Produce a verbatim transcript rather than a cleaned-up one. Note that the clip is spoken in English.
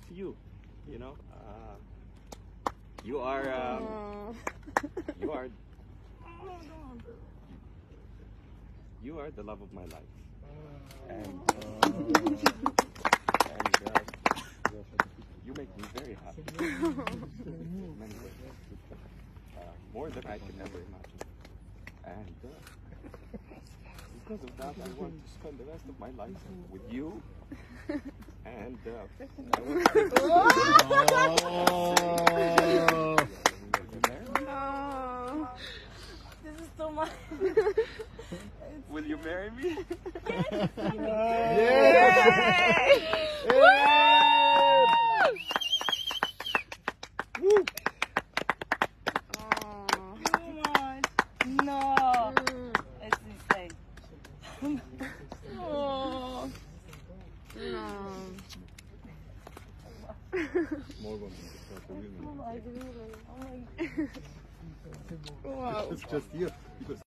you. You know, uh, you are um, you are you are the love of my life, and uh, and uh, you make me very happy. In many ways. Uh, more than I can ever imagine. And uh, because of that, I want to spend the rest of my life with you. And uh, I want to Oh, this is so much. Will you marry me? No, it's insane. Oh, no. Oh my God. Wow. It's just you.